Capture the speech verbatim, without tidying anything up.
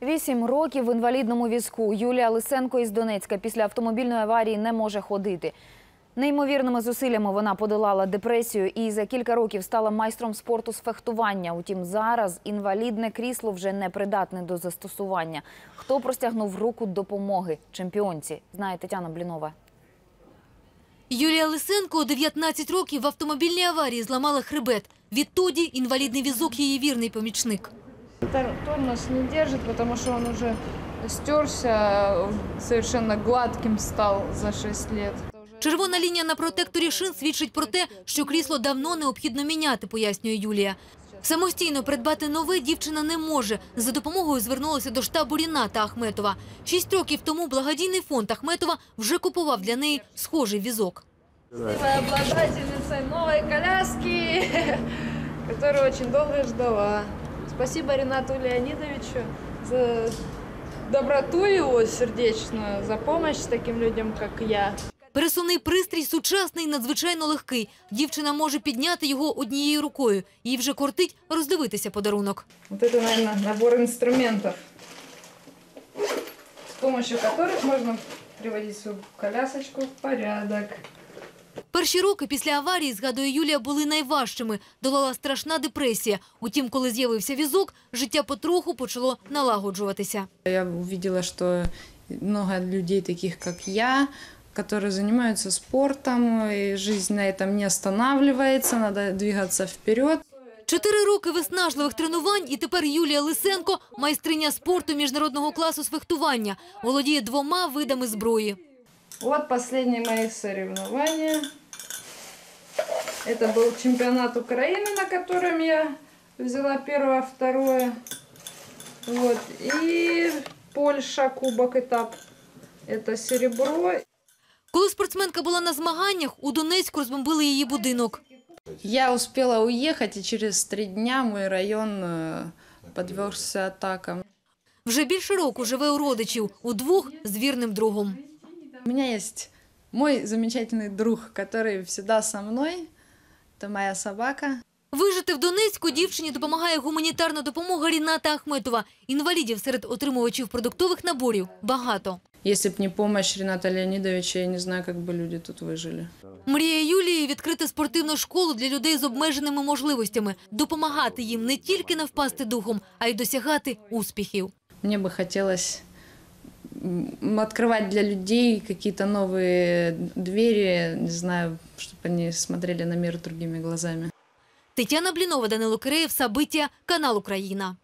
Вісім років в інвалідному візку. Юлія Лисенко із Донецька після автомобільної аварії не може ходити. Неймовірними зусиллями вона подолала депресію і за кілька років стала майстром спорту з фехтування. Утім, зараз інвалідне крісло вже не придатне до застосування. Хто простягнув руку допомоги чемпіонці, знає Тетяна Блінова. Юлія Лисенко у дев'ятнадцять років в автомобільній аварії зламала хребет. Відтоді інвалідний візок – її вірний помічник. Тормоз не держит, потому что он уже стерся, совершенно гладким стал за шесть лет. Червона лінія на протекторі шин свідчить про те, що крісло давно необхідно міняти, пояснює Юлія. Самостійно придбати нове дівчина не може. За допомогою звернулася до штабу Ріната Ахметова. Шість років тому благодійний фонд Ахметова вже купував для неї схожий візок. Обладательница новой коляски, которую очень долго ждала. Спасибо Ринату Леонидовичу за доброту его сердечную, за помощь таким людям, как я. Пересувний пристрій сучасний, надзвичайно легкий. Дівчина може підняти його однією рукою. Їй вже кортить роздивитися подарунок. Вот это, наверное, набор инструментов, с помощью которых можно приводить свою колясочку в порядок. Перші роки після аварії, згадує Юлія, були найважчими. Долала страшна депресія. Утім, коли з'явився візок, життя потроху почало налагоджуватися. Я увидела, что много людей таких, как я, которые занимаются спортом, и жизнь на этом не останавливается, надо двигаться вперед. Чотири роки виснажливих тренувань, і тепер Юлія Лисенко – майстриня спорту міжнародного класу з фехтування. Володіє двома видами зброї. Вот последние мои соревнования. Это был чемпионат Украины, на котором я взяла первое, второе. Вот. И Польша, кубок, этап. Это серебро. Коли спортсменка була на змаганнях, у Донецьку розбомбили її будинок. Я успела уехать, и через три дня мой район подвергся атакам. Вже більше року живе у родичів, удвох з вірним другом. У меня есть мой замечательный друг, который всегда со мной. Это моя собака. Вижити в Донецьку дівчині допомагає гуманітарна допомога Ріната Ахметова. Інвалідів серед отримувачів продуктових наборів багато. Если б не помощь Рината Леонидовича, я не знаю, как бы люди тут выжили. Мрія Юлії – відкрити спортивну школу для людей з обмеженими можливостями. Допомагати їм не тільки не впасти духом, а й досягати успіхів. Мне бы хотелось открывать для людей какие-то новые двери, не знаю, чтобы они смотрели на мир другими глазами. Тетяна Блінова, Данило Киреєв, Сабиття, канал Україна.